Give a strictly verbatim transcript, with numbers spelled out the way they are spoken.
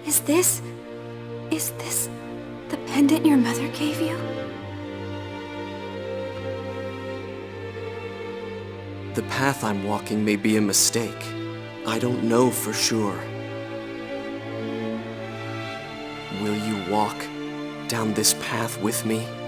Is this... is this the pendant your mother gave you? The path I'm walking may be a mistake. I don't know for sure. Will you walk down this path with me?